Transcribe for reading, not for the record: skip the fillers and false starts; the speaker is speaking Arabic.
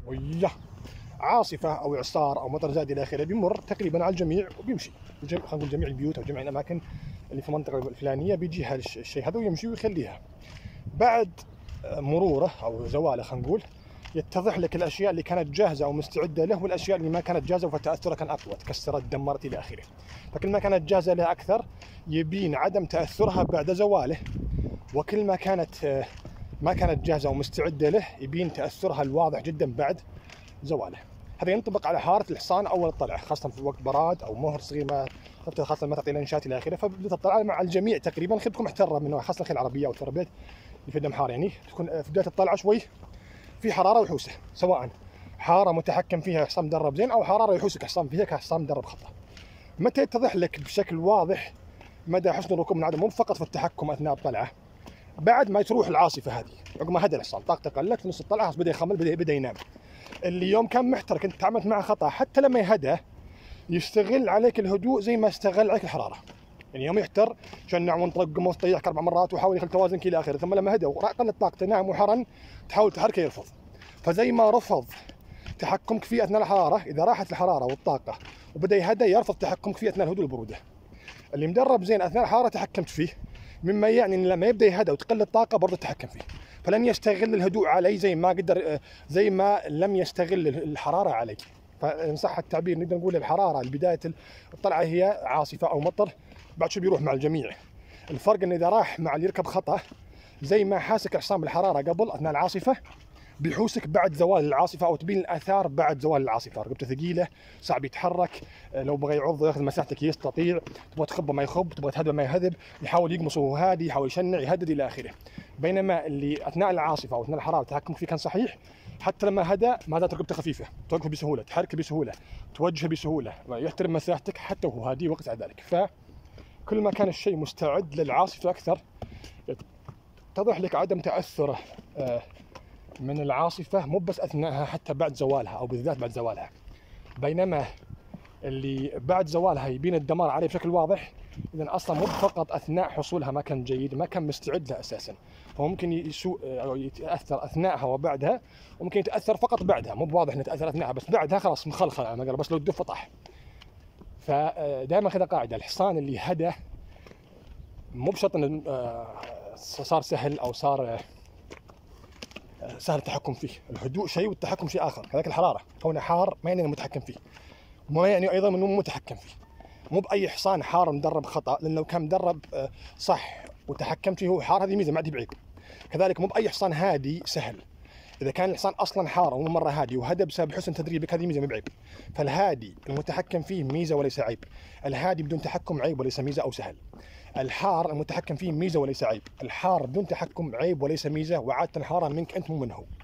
وياه عاصفة أو إعصار أو مطر زاد إلى آخره بيمر تقريبا على الجميع وبيمشي. خلينا نقول جميع البيوت أو جميع الأماكن اللي في المنطقة الفلانية بيجيها الشيء هذا ويمشي ويخليها. بعد مروره أو زواله خلينا نقول يتضح لك الأشياء اللي كانت جاهزة أو مستعدة له والأشياء اللي ما كانت جاهزة فتأثرها كان أقوى، تكسرت دمرت إلى آخره. فكل ما كانت جاهزة له أكثر يبين عدم تأثرها بعد زواله، وكل ما كانت جاهزة ومستعدة له يبين تأثرها الواضح جدا بعد زواله. هذا ينطبق على حارة الحصان أول الطلعة، خاصة في وقت براد أو مهر صغير ما خاصة ما تعطي الانشات إلى آخره. فبدأت الطلعة مع الجميع تقريبا خذكم محترة من خاصة الخيل العربية أو التربيت اللي في الدمحار، يعني تكون في بداية الطلعة شوي في حرارة وحوسة، سواء حارة متحكم فيها حصان مدرب زين أو حرارة يحوسك حصان فيها كحصان مدرب خطأ. متى يتضح لك بشكل واضح مدى حسن الركوب من عدم مو فقط في التحكم أثناء الطلعة، بعد ما تروح العاصفة هذه عقب ما هدى الحصان طاقته قلت في نص الطلعة بدا يخمل بدا ينام. اللي يوم كان محترك انت تعاملت معه خطأ حتى لما يهدى يستغل عليك الهدوء زي ما استغل عليك الحرارة. يعني يوم يحتر شنع وانطلق وطيحك 4 مرات وحاول يخلي توازنك الى اخره، ثم لما هدى وقلت طاقته نام وحرن تحاول تحركه يرفض. فزي ما رفض تحكمك فيه اثناء الحرارة، اذا راحت الحرارة والطاقة وبدا يهدى يرفض تحكمك فيه اثناء الهدوء والبرودة. اللي مدرب زين اثناء الحرارة تحكمت فيه، مما يعني ان لما يبدا يهدى وتقل الطاقة برضه تحكم فيه. فلن يستغل الهدوء علي زي ما لم يستغل الحرارة علي. فإن صح التعبير نقدر نقول الحرارة بداية الطلعة هي عاصفة أو مطر، بعد شو بيروح مع الجميع. الفرق إن إذا راح مع اللي يركب خطأ زي ما حاسك الحصان بالحرارة قبل أثناء العاصفة بيحوسك بعد زوال العاصفة أو تبين الآثار بعد زوال العاصفة. رقبته ثقيلة صعب يتحرك، لو بغى يعض ياخذ مساحتك يستطيع، تبغى تخبه ما يخب، تبغى تهدبه ما يهذب، يحاول يقمص وهو هادي، يحاول يشنع يهدد إلى آخره. بينما اللي أثناء العاصفة أو أثناء الحرارة تحكمك فيه كان صحيح، حتى لما هدى ما زالت رقبته خفيفة، توقفه بسهولة، تحركه بسهولة، توجهه بسهولة، يحترم مساحتك حتى وهو هادي وقت ذلك. فكل ما كان الشيء مستعد للعاصفة أكثر يتضح لك عدم تأثره من العاصفة مو بس أثناءها حتى بعد زوالها أو بالذات بعد زوالها. بينما اللي بعد زوالها يبين الدمار عليه بشكل واضح، إذن أصلا مو فقط أثناء حصولها ما كان جيد، ما كان مستعد لها أساسا، فممكن يسوء أو يتأثر أثناءها وبعدها، وممكن يتأثر فقط بعدها، مو بواضح إنه يتأثر أثناءها بس بعدها خلاص مخلخل على ما قال، بس لو الدف طاح. فدائما كذا قاعدة، الحصان اللي هدى مو بشرط إنه صار سهل أو صار سهل التحكم فيه. الهدوء شيء والتحكم شيء آخر. كذلك الحرارة، كونه حار ما يعني إنه متحكم فيه، وما يعني أيضا إنه متحكم فيه. مو بأي حصان حار مدرب خطأ، لأن لو كان مدرب صح وتحكمت فيه هو حار هذه ميزة ما عندي بعيب. كذلك مو بأي حصان هادي سهل، إذا كان الحصان أصلا حار ومو مرة هادي وهدى بسبب حسن تدريبك هذه ميزة ما بعيب. فالهادي المتحكم فيه ميزة وليس عيب، الهادي بدون تحكم عيب وليس ميزة أو سهل. الحار المتحكم فيه ميزة وليس عيب، الحار بدون تحكم عيب وليس ميزة، وعادة الحارة منك أنت مو منه.